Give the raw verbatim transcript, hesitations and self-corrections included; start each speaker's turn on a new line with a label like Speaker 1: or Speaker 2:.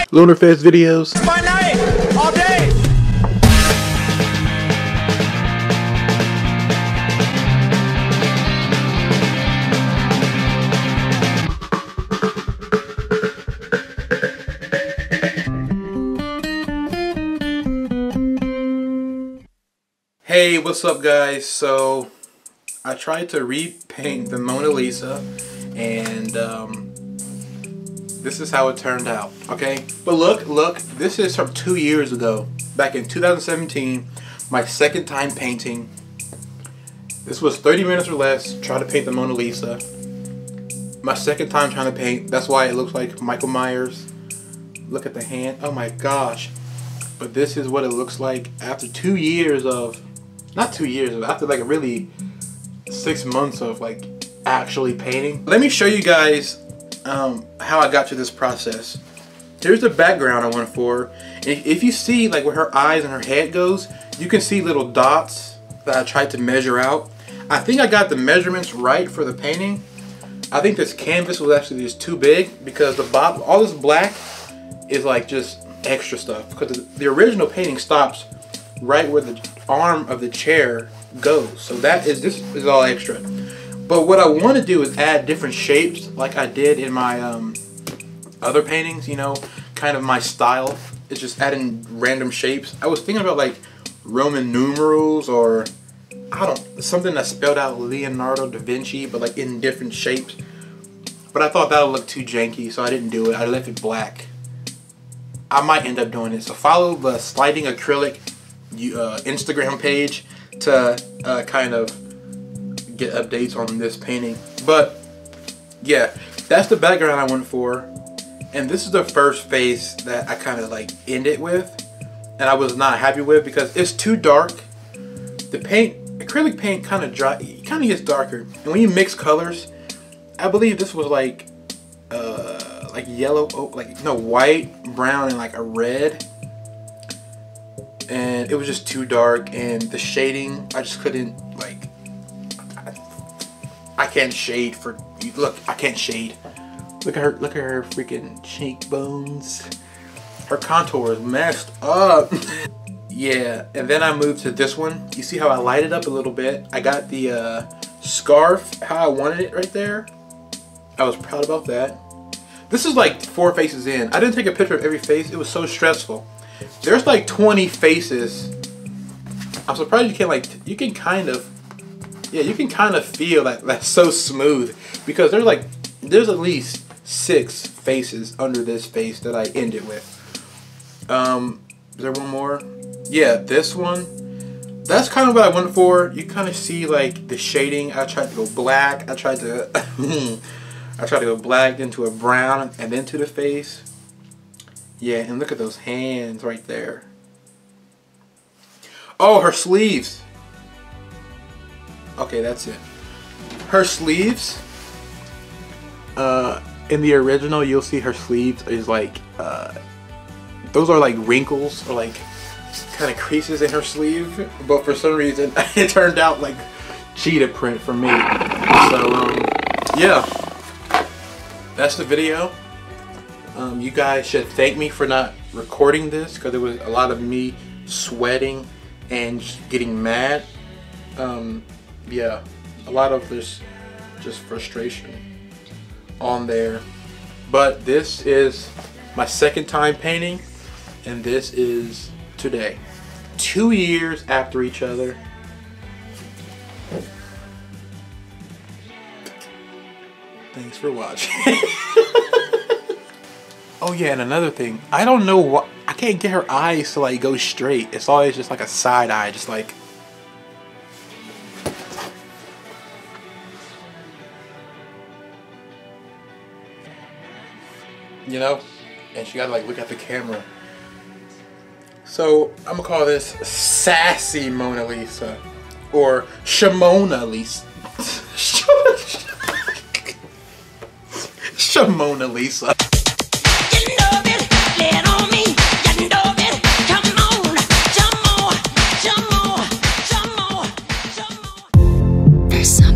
Speaker 1: Lunar Fest videos.
Speaker 2: My night, all day.
Speaker 1: Hey, what's up guys? So I tried to repaint the Mona Lisa and um, this is how it turned out, okay? But look, look, this is from two years ago, back in two thousand seventeen, my second time painting. This was thirty minutes or less, try to paint the Mona Lisa. My second time trying to paint, that's why it looks like Michael Myers. Look at the hand, oh my gosh. But this is what it looks like after two years of, not two years, but after like really six months of like actually painting. Let me show you guys um, how I got to this process. Here's the background I went for. If, if you see like where her eyes and her head goes, you can see little dots that I tried to measure out. I think I got the measurements right for the painting. I think this canvas was actually just too big because the bottom, all this black is like just extra stuff because the, the original painting stops right where the arm of the chair goes. So that is, this is all extra. But what I want to do is add different shapes like I did in my um, other paintings, you know, kind of my style. It's just adding random shapes. I was thinking about like Roman numerals or I don't, something that spelled out Leonardo da Vinci but like in different shapes. But I thought that would look too janky, so I didn't do it. I left it black. I might end up doing it. So follow the Sliding Acrylic uh, Instagram page to uh, kind of get updates on this painting. But yeah, that's the background I went for. And this is the first face that I kind of like ended with. And I was not happy with because it's too dark. The paint, acrylic paint kind of dry, it kind of gets darker. And when you mix colors, I believe this was like uh, like yellow, oh, like no, white, brown, and like a red. And it was just too dark, and the shading, I just couldn't like. I, I can't shade for. Look, I can't shade. Look at her. Look at her freaking cheekbones. Her contour is messed up. Yeah, and then I moved to this one. You see how I light it up a little bit? I got the uh, scarf how I wanted it right there. I was proud about that. This is like four faces in. I didn't take a picture of every face. It was so stressful. There's like twenty faces. I'm surprised you can't like, you can kind of, yeah, you can kind of feel that that's so smooth because there's like, there's at least six faces under this face that I ended with. Um, is there one more? Yeah, this one. That's kind of what I went for. You kind of see like the shading. I tried to go black. I tried to, I tried to go black into a brown and then to the face. Yeah, and look at those hands right there. Oh, her sleeves. Okay, that's it. Her sleeves. Uh, in the original, you'll see her sleeves is like, uh, those are like wrinkles or like kind of creases in her sleeve. But for some reason, it turned out like cheetah print for me. So, um, yeah. That's the video. Um, you guys should thank me for not recording this because there was a lot of me sweating and just getting mad. Um, yeah, a lot of this just frustration on there. But this is my second time painting and this is today. Two years after each other. Thanks for watching. Oh yeah, and another thing, I don't know what, I can't get her eyes to like go straight. It's always just like a side eye, just like. You know? And she gotta like look at the camera. So, I'm gonna call this Sassy Mona Lisa. Or Shimona Lisa. Shimona Lisa.
Speaker 3: There's so